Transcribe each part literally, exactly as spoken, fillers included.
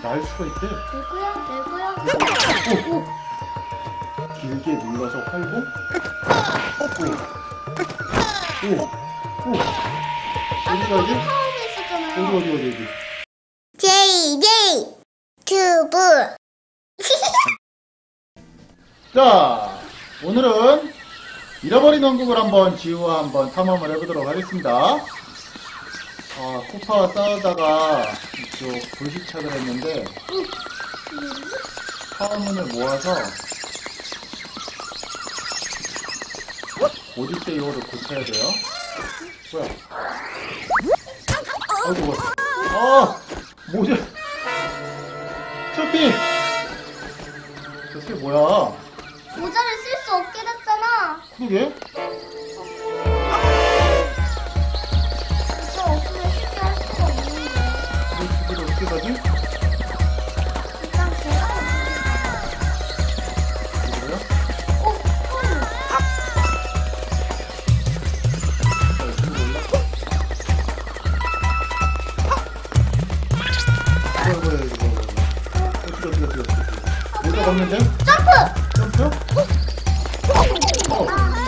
날 수가 있대. 될 거야? 될 거야? 오, 오. 길게 눌러서 활고. 오, 오, 오. 어디가 어디? 처음에 있었잖아요. 어디 어디 어디 어디. 제이제이 튜브. 자, 오늘은 잃어버린 왕국을 한번 지우와 한번 탐험을 해보도록 하겠습니다. 아, 코파와 싸우다가 이쪽 불시착을 했는데 파워문을 모아서 오디세이호를 고쳐야 돼요. 뭐야? 아이고, 아, 뭐지? 쇼핑! 저새 뭐야? 모자를 쓸 수 없게 됐잖아. 그러게? 모자 없으면 쉽게 할 수가 없는데. 이거 이거 어떻게 가지? 일단 제가 이거요? 어? 헐. 자, 이거 몰라? 이거 이거 이거 이거 어떻게 어떻게 어떻게 어떻게 모자 없는데? 점프! 점프? 어.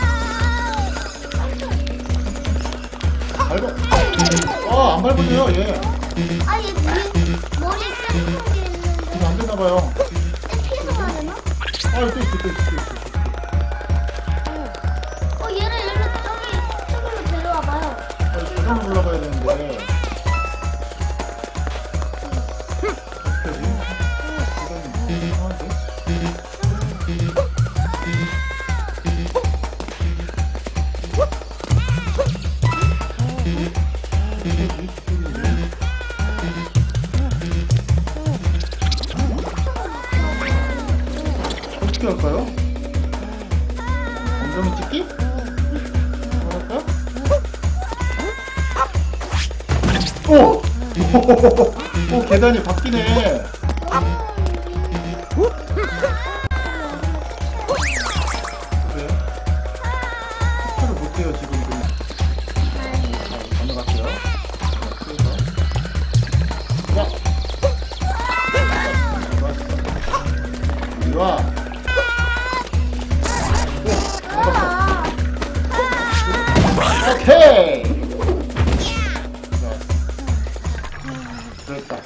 밟아. 아, 안 밟으세요, 얘. 아, 얘 뒤에 머리에 뾰족한 게 있는데. 이거 안 되나봐요. 피해서 가야 되나? 아, 또 있어, 또 있어, 또 있어. 어, 얘를 일로 저기, 저기로 데려와봐요. 아, 저장을 올라가야 되는데. 어떻게 하지? 이건 이상한데? 어떻게 할까요? 엉덩이 찍기? 뭐랄까요? 오! 오, 계단이 바뀌네. 그래? 스포를 못해요, 지금. 자, 건너갈게요. 자, 이리 와. 오케이! 됐다.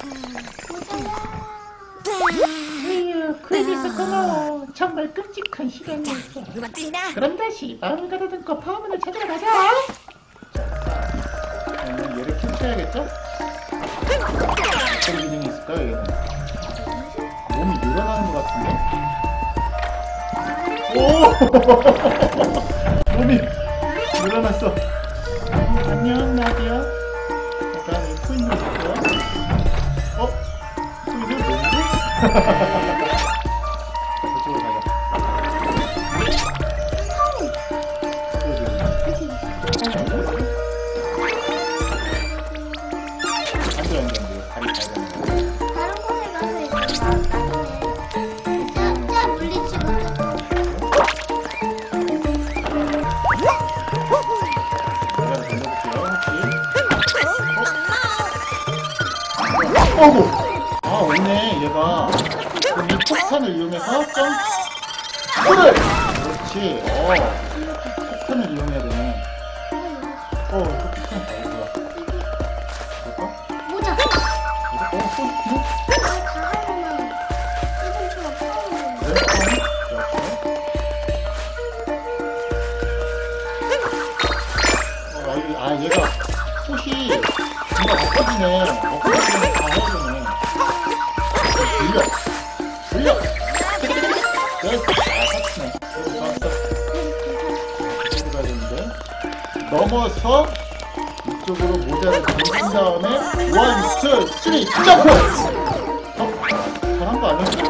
에휴, 그래서 고마워. 정말 끔찍한 시간이었어. 그럼 다시 마음을 가다듬고 파워문을 찾으러 가자. 그러면 얘를 캡쳐야겠죠? 어떤 기능이 있을까요, 얘는? 몸이 늘어나는 것 같은데? 오! 몸이 늘어났어. 안녕, 나디야. 잠깐, 이 코인을 줄게요. 어? 코인을 뭔데? 저쪽으로 가자. 안 돼, 안 돼, 안 돼. 다리 가야 되는 거. 다른 곳에 가서 있다가 나중에 진짜 물리치고 내가 던져볼게요, 혹시. 어구! 아, 오네, 얘가. 그럼 이 폭탄을 이용해서 점, 점프를! 그렇지, 어. 폭탄을 이용해야 되네. 어, 또 폭탄 다 이거야. 볼까? 모자. 이거? 어, 또, 뭐? 다 하면은 일본처럼 파워문. 그래? 어, 어, 아, 얘가 풋이 뭔가 엎어지네. 엎어지면 다 해야 되네. 돌려. 돌려. 됐어. 아, 샀네. 여기 봤어. 이쪽으로 가야 되는데. 넘어서 이쪽으로 모자를 던진 다음에 원, 투, 쓰리, 점프! 어? 잘한 거 아니야?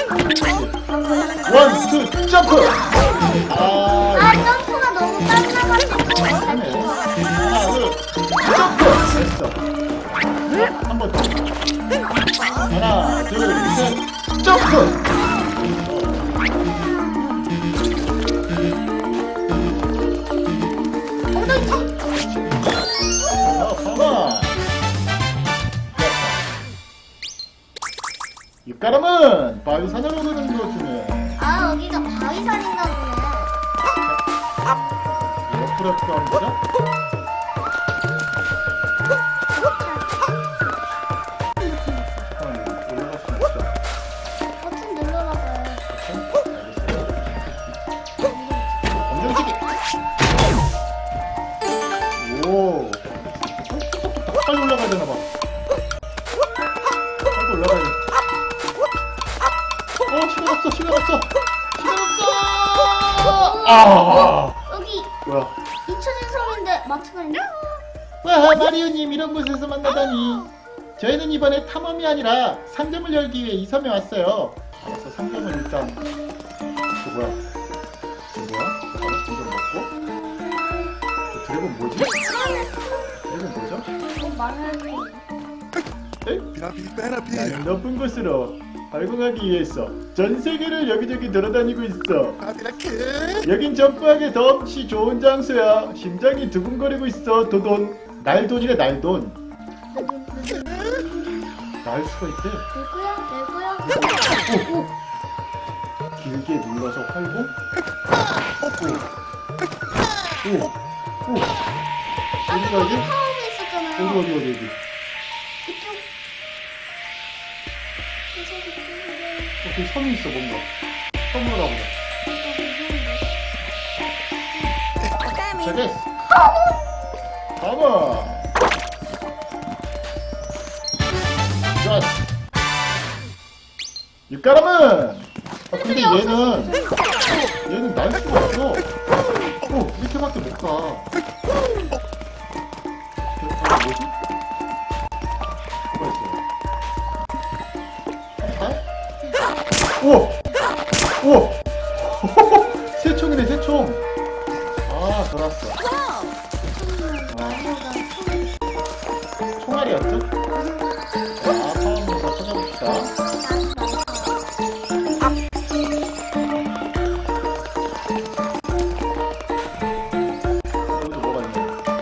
원, 투, 점프! 아, 아, 점프가 너무 빨라가지고. 하네. 하나, 둘, 점프! 됐어. 한 번 더. 하나, 둘, 셋, 점프! 엉덩이 쳐. 어, 봐봐. 육가람은 바위산을 오르는 도중에 아, 여기가 바위산인가 보네. 옆으로 옆으로 하는 거죠? 잠깐만, 올라갈 수는 없죠. 버튼 눌러봐봐요. 엉덩이치기! 오! 빨리 올라가야 되나봐. 빨리 올라가야 돼. 어, 시간 없어, 시간 없어! 시간 없어! 아! 여기 뭐야? 잊혀진 섬인데 마트가 있나? 와, 마리오님 이런 곳에서 만나다니. 저희는 이번에 탐험이 아니라 상점을 열기 위해 이 섬에 왔어요. 알았어, 상점을 일단. 그 뭐야? 그 뭐야? 잠깐만, 상점 먹고. 그 드래곤 뭐지? 드래곤 뭐죠? 어, 말하는 에? 나는 높은 곳으로 발광하기 위해서 전 세계를 여기저기 돌아다니고 있어. 여긴 점프하기 덕시 좋은 장소야. 심장이 두근거리고 있어. 도돈. 날돈이래, 날돈. 날 수가 있대. 내 거야? 내 거야? 오, 오. 길게 눌러서 활공. 오, 오, 오. 어디가 어디? 타워도 있었잖아요. 어디 어디 어디 어디? 이쪽. 어, 그 섬이 있어 뭔가. 섬으로 가보자. 자, 됐어. 가봐. 좋았어. 육가람은. 아 근데 얘는 얘는 날 수가 없어. 어 이렇게밖에 못 가. 아 뭐지? 뭐가 있어? 아? 우와! 우와! 새총이네, 새총! 아, 돌았어. 아, 총알이었죠? 자, 파워문서 찾아봅시다. 여기도 뭐가 있네.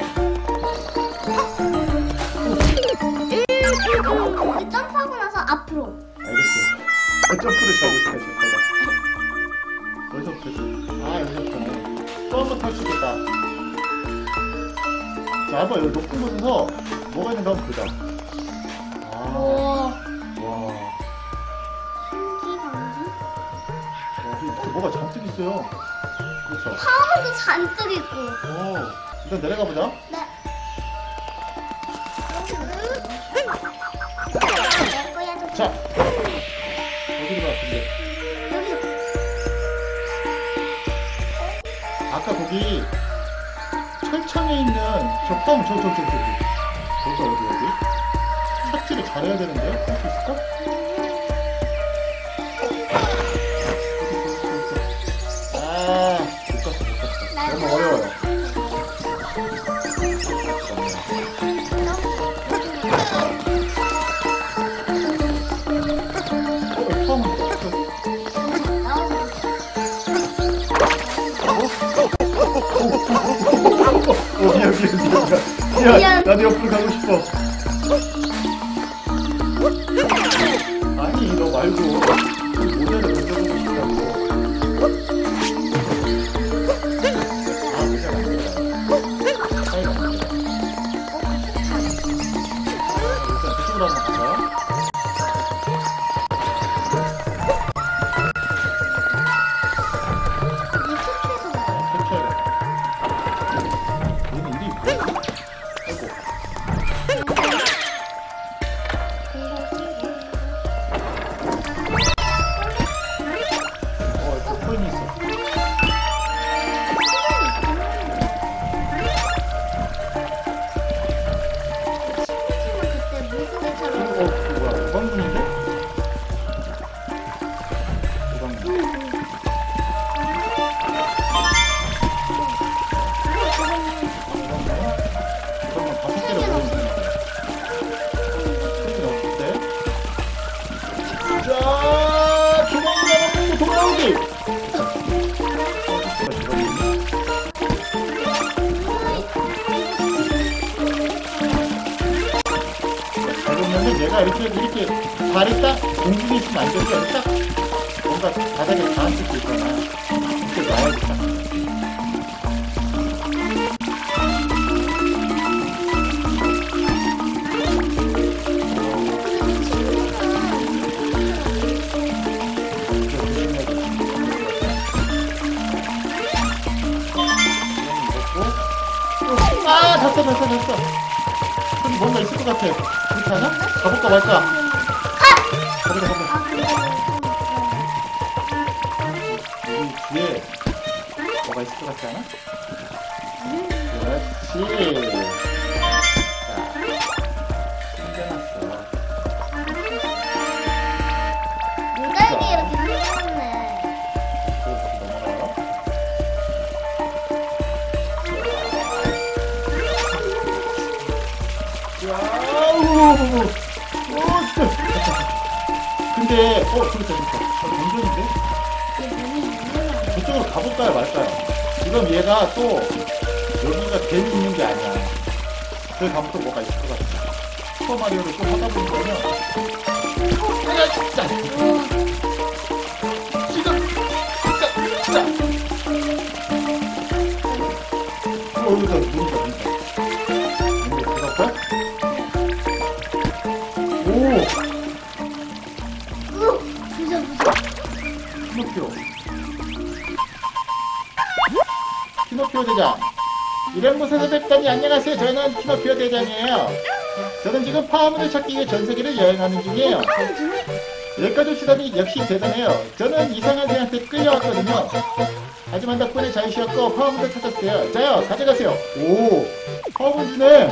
여기 점프하고 나서 앞으로. 알겠어요. 점프를 잘못해야지. 여기서부터지. 아, 여기서부터네. 또 한 번 탈 수 있겠다. 자, 한번 여기 높은 곳에서 뭐가 있는가 한번 보자. 아, 오. 와. 신기 방지? 와, 여기 밑에 뭐가 잔뜩 있어요. 그렇죠. 파워도 잔뜩 있고. 오, 일단 내려가 보자. 네. 내 거야, 저. 자, 어디로 가, 근데. 여기. 아까 거기 철창에 있는 저 펌, 저, 저, 저, 저, 저. 거기가 어디, 어디? 착지를 잘해야 되는데? 할 수 있을까? 아, 못 갔어, 못 갔어. 너무 어려워요. 어, 펌, 어, 미안, 미안, 미안, 미안. 미안, 나도 옆으로 가고 싶어. 아니, 너 말고 모델을 던져보고 싶다고. 아, 그냥 안 되다. 사이가 안 되다. 일단 그쪽으로 한번 가자. 펼쳐야겠다. 얘는 일이 뭐지? 아이고. 어, 여기 코인이 있어. 그때 물고기처럼. 어, 그 뭐야, 무방문인데? 무방문. 그러면 다섯 개를 올리면 되나? 소리는 없을 때. 자, 도망가라고 돌아오기! 그러면은 얘가 이렇게, 이렇게 발이 딱 공중에 있으면 안 되고 여기 딱 뭔가 바닥에 닿았을 때 있잖아. 이렇게 놔야겠다. 아, 됐어, 됐어, 됐어. 저기 뭔가 있을 것 같아. 그렇지 않아? 가볼까 말까? 가보자, 가보자. 여기 뒤에 뭐가 있을 것 같지 않아? 그렇지. 자, 숨겨놨어. 모자이크 이렇게 생겼네. 또 다시 넘어가요. 와우! 오, 진짜. 근데, 어, 저기 있다, 저기 있다. 어, 동전인데? 얘 눈이 있는 저쪽으로 가볼까요, 말까요? 지금 얘가 또, 여기가 괜히 있는 게 아니야. 저기 가면 또 뭐가 있을 것 같아. 슈퍼마리오를 좀 하다 보면요. 아, 진짜! 지금! 진짜! 진짜! 어, 여기다, 눈이다, 눈이다. 눈이 들어갈까요? 오! 우! 부셔 부셔. 키노피오. 키노피오 대장. 이런 곳에서 뵙다니 안녕하세요. 저는 키노피오 대장이에요. 저는 지금 파워문을 찾기 위해 전 세계를 여행하는 중이에요. 여기까지 오시다니 역시 대단해요. 저는 이상한 애한테 끌려왔거든요. 하지만 덕분에 잘 쉬었고 파워문을 찾았어요. 자요, 가져가세요. 오, 파워문 주네.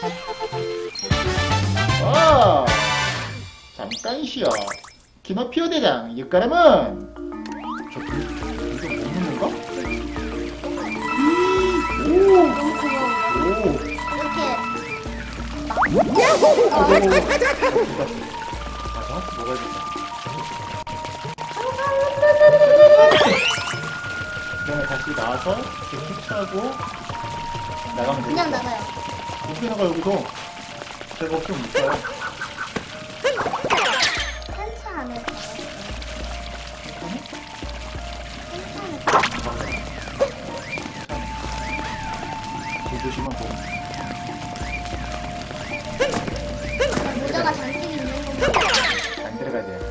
와, 잠깐 쉬어. 키노피오 대장, 육가람은 저 이거 못 먹는가? 오, 너무 고마워. 오, 이렇게 오, 맞아? 먹어야겠다. 그다음에 다시 나와서 이렇게 흡수하고 나가면 되겠다. 그냥 나가요. 어떻게 나가 여기서? 제가 없으면 못 가요. 한차 안에 나갔어요. 한차 안에 조심만 보고. 모자가 잔뜩 있는 건가? 안 들어가야 돼.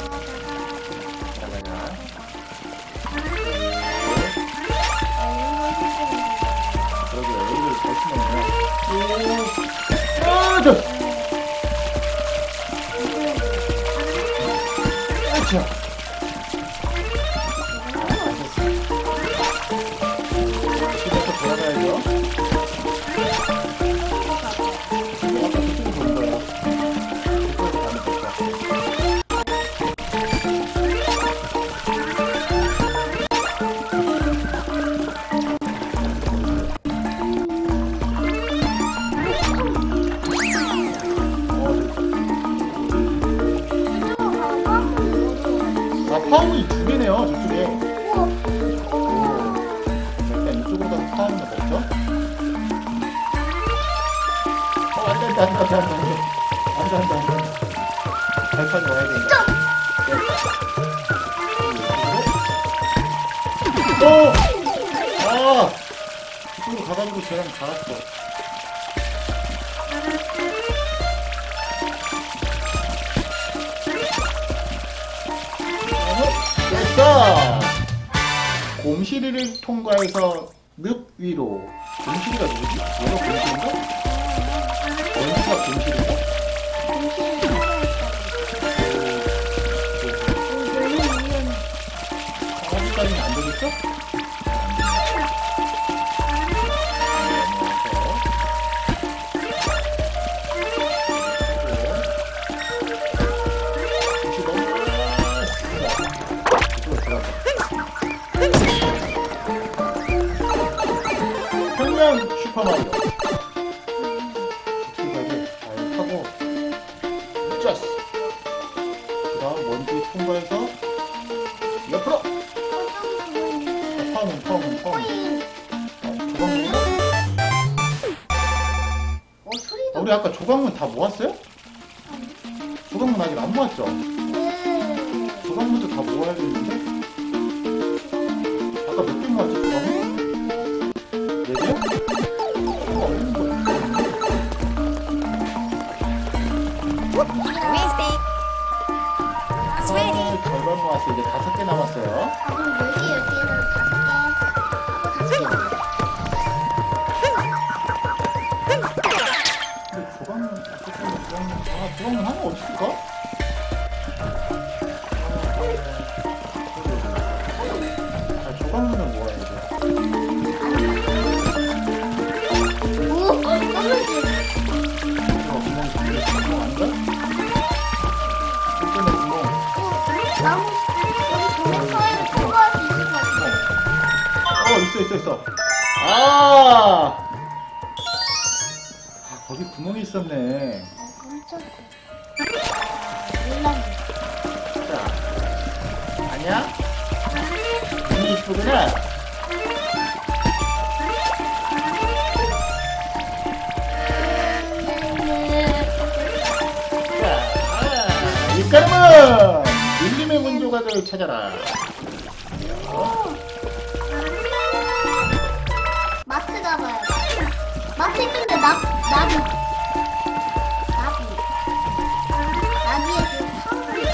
들어가자. 그러게 여기를 거치면요. 오, 아, 저. 그렇죠. 집에서 돌아가야죠. 지금 아까 그쪽으로 본 거야. 그쪽으로 가면 될 거야. 아, 파워문이 두 개네요, 저쪽에. 일단 이쪽으로 가서 파워문을 먹죠. 어, 안 돼, 안 돼, 안 돼, 안 돼, 안 돼. 안 돼, 안 돼, 안 돼. 발판이 와야 된다. 어! 아! 이쪽으로 가가지고 쟤랑 갈았어. 됐어! 곰실이를 통과해서 늪 위로. 곰실이가 누구지? 얘가 곰실인가? 원수가 곰실인가? 아직까지는 안 되겠죠? 평양 슈퍼마리오. 이쪽까지 잘 타고 짜스. 그다음 먼지 통과해서 옆으로. 아, 파워문, 파워문, 파워문. 아, 조각문. 어, 소리도. 아, 우리 아까 조각문 다 모았어요? 조각문 아직 안 모았죠? 네. 조각부터 다 모아야겠는데? 아까 몇 개 모았지, 조각? 네 개? 어, 없는 거 있어. 아, 절반 모았어요. 이제 다섯 개 남았어요. 아, 그럼 열 개, 열 개에서 다섯 개 하고 다섯 개 넣어요. 근데 조각은, 조각은, 조각은, 아, 조각은 하나 어디 있을까? 아, 조각문을 모아야 돼. 오, 깜짝이야. 이거 구멍, 구멍 아닌가? 이쪽에 구멍. 나무, 여기 도매서에는 들어갈 수 있을 것 같아. 어, 있어, 있어, 있어. 아! 아, 거기 구멍이 있었네. 깜짝이야. 몰랐네. 자, 아니야? 눈이 이쁘구나. 자, 아, 일단은 밀림의 문조각을 찾아라. 어? 마트 가봐요. 마트 있는데 나, 나비. 나비. 나비에 그 파우더를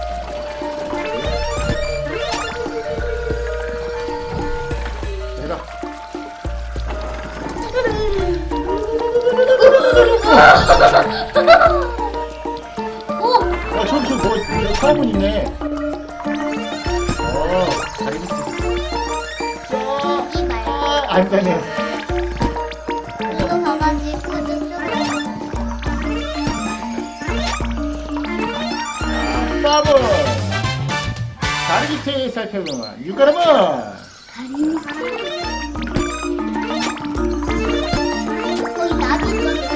내가. 오! 어, 저기, 저기, 뭐, 여기 사문 있네. 어, 자기 밑에. 여기 말고. 아, 안 되네. 이거 가가지고 저쪽으로. 사문. 다리 밑에 살펴보면, 유가람은. 거기 나비 있던데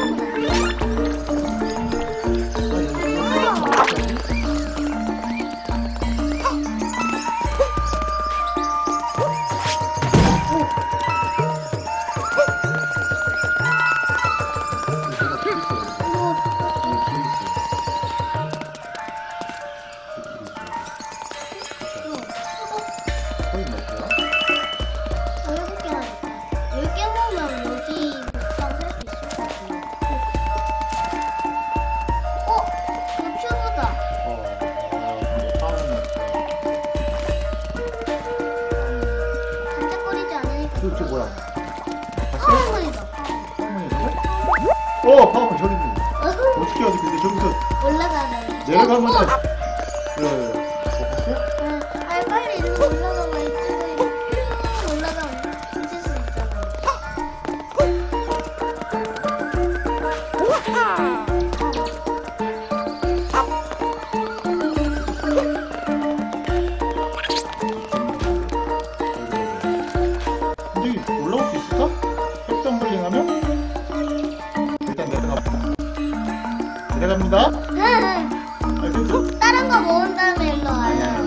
저 뭐야? 봤어? 파워문이다. 어, 파워문 저기 있네. 어후, 어떻게 어디 근데 저기서 올라가네. 내려가면은 어, 어, 네, 뭐 봤어? 응. 아, 빨리 일로 올라가봐. 이쪽으로 일로 올라가면 잊을 수 있잖아. 근데 올라올 수 있을까? 획정블링 하면? 일단 내려갑니다. 내려갑니다. 응. 알겠죠? 다른 거 모은 다음에 일로 와요.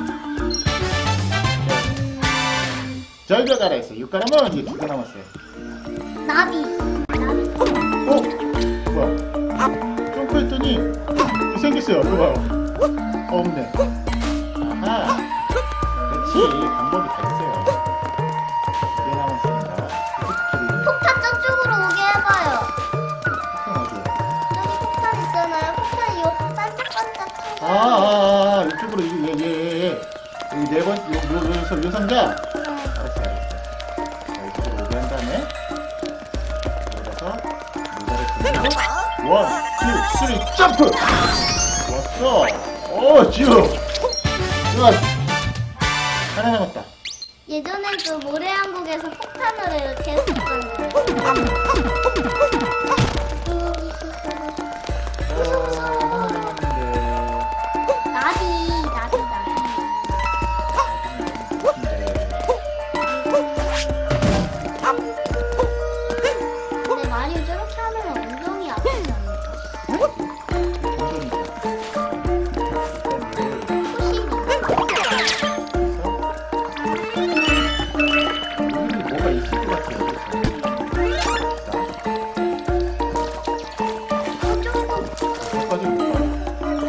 절벽 아래 있어. 육가람은 이게 두 개 남았어요. 나비. 나비. 어? 뭐야? 점프했더니 이거 생겼어요. 이거 봐요. 어, 없네. 아하. 그렇지. 방법이 다 있어요. 두 개 남았습니다. 이렇게 폭탄 저쪽으로 오게 해봐요. 폭탄 어디에? 저기 폭탄 있잖아요. 폭탄 요 반짝반짝 아, 쳐서. 아, 아, 이쪽으로, 이- 얘, 얘, 얘. 여기 네 번, 요, 요, 요, 요 상자. 알았어, 알았어. 자, 이쪽으로 오게 한 다음에. 여기다가, 모자를 던져서, 원, 투, 쓰리, 점프! 왔어. 오, 쭉! 좋았어. 하나 남았다. 예전에 그 모래왕국에서 폭탄으로 이렇게 했었잖아요. 어, 하나 남았는데. 나비, 나비, 나비. 근데 마리오 저렇게 하면 엉덩이 아프지 않을까? 호식이. 뭐가 있을 것 같아요. 저쪽도 저까지 못 가.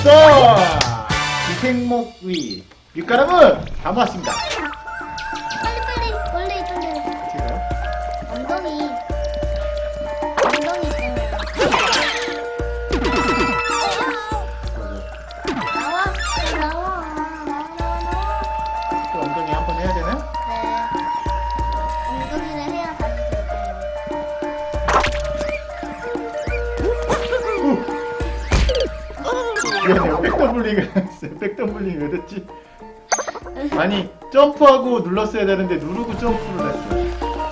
좋았어. 기생목 위 밀가람은 다 모았습니다. 빨리 빨리 원래 있던데. 같이 가요. 엉덩이 엉덩이 있잖아요. 나와 나와 나와 나와 나와. 또 엉덩이 한번 해야 되나? 네. 엉덩이를 해야 다시 될까요? 미안해요. 백더블링을 했어요. 백더블링 왜 됐지? 아니 점프하고 눌렀어야 되는데 누르고 점프를 했어요.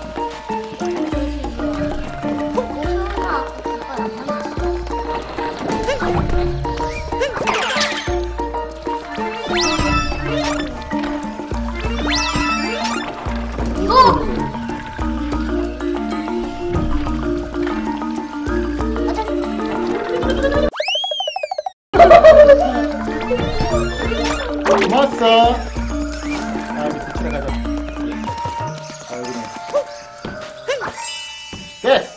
고마웠어. 아, 이제 붙이러 가자. 아, 여기네. 됐어.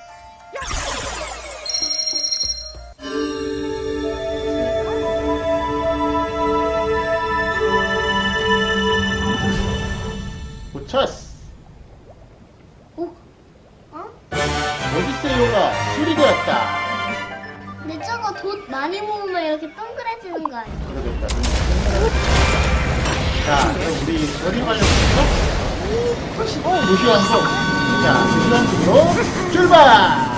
고쳤어. 오? 어? 오디세이오가 수리되었다. 근데 저거 돈 많이 모으면 이렇게 동그래지는 거 아니야? 그러겠다. 자, 그럼 우리 어디 가려고 했어? 무시한 거. 자, 무시한 쪽으로 출발!